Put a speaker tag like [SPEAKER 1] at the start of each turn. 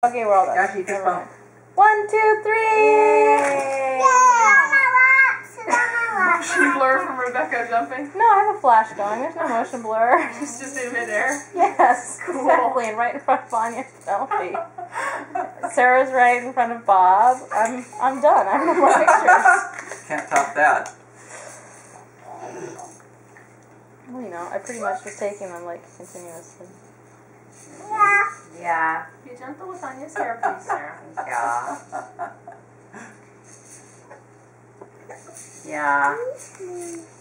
[SPEAKER 1] Okay, we're all done.
[SPEAKER 2] Yash, eat this bump.
[SPEAKER 1] 1, 2, 3! Yay!
[SPEAKER 3] Motion blur from Rebecca jumping.
[SPEAKER 1] No, I have a flash going. There's no motion blur.
[SPEAKER 3] It's just in midair.
[SPEAKER 1] Yes,
[SPEAKER 3] Cool.
[SPEAKER 1] exactly, and right in front of Anya's selfie. Sarah's right in front of Bob. I'm done. I have no more pictures.
[SPEAKER 2] Can't top that.
[SPEAKER 1] Well, you know, I pretty much was taking them like continuously.
[SPEAKER 2] Yeah.
[SPEAKER 3] Be gentle with Anya's hair, please, Sarah.
[SPEAKER 2] Yeah. Yeah.